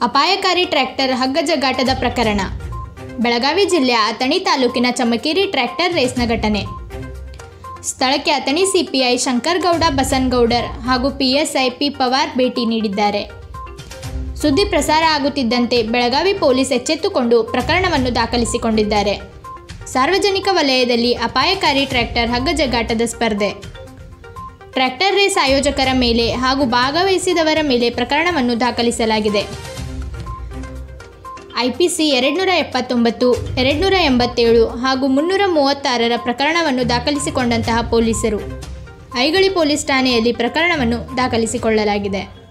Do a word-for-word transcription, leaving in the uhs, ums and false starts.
ಅಪಾಯಕಾರಿ ಟ್ರ್ಯಾಕ್ಟರ್ ಹಗ್ಗ ಜಗ್ಗಾಟದ ಪ್ರಕರಣ. ಬೆಳಗಾವಿ ಜಿಲ್ಲೆಯ ಅಥಣಿ ತಾಲೂಕಿನ ಚಮಕೇರಿ ಟ್ರ್ಯಾಕ್ಟರ್ ರೇಸ್ನ ಘಟನೆ. ಸ್ಥಳಕ್ಕೆ ಅಥಣಿ ಸಿಪಿಐ ಶಂಕರಗೌಡ ಬಸನಗೌಡರ್ ಹಾಗೂ ಪಿಎಸ್ಐ ಪಿ ಪವಾರ್ ಭೇಟಿ ನೀಡಿದ್ದಾರೆ. ಸುದ್ದಿ ಪ್ರಸಾರ ಆಗುತ್ತಿದ್ದಂತೆ ಬೆಳಗಾವಿ ಪೊಲೀಸ್ ಎಚ್ಚೆತ್ತುಕೊಂಡು ಪ್ರಕರಣವನ್ನು ದಾಖಲಿಸಿಕೊಂಡಿದ್ದಾರೆ. ಸಾರ್ವಜನಿಕ ವಲಯದಲ್ಲಿ ಅಪಾಯಕಾರಿ ಟ್ರ್ಯಾಕ್ಟರ್ ಹಗ್ಗ ಜಗ್ಗಾಟದ ಸ್ಪರ್ಧೆ. ಟ್ರ್ಯಾಕ್ಟರ್ ರೇಸ್ ಆಯೋಜಕರ ಮೇಲೆ ಹಾಗೂ ಭಾಗವಹಿಸಿದವರ ಮೇಲೆ ಪ್ರಕರಣವನ್ನು ದಾಖಲಿಸಲಾಗಿದೆ. ಐಪಿಸಿ ಎರಡುನೂರ ಎಪ್ಪತ್ತೊಂಬತ್ತು, ಎರಡುನೂರ ಎಂಬತ್ತೇಳು ಹಾಗೂ ಮುನ್ನೂರ ಮೂವತ್ತಾರರ ಪ್ರಕರಣವನ್ನು ದಾಖಲಿಸಿಕೊಂಡಂತಹ ಪೊಲೀಸರು ಐಗಳಿ ಪೊಲೀಸ್ ಠಾಣೆಯಲ್ಲಿ ಪ್ರಕರಣವನ್ನು ದಾಖಲಿಸಿಕೊಳ್ಳಲಾಗಿದೆ.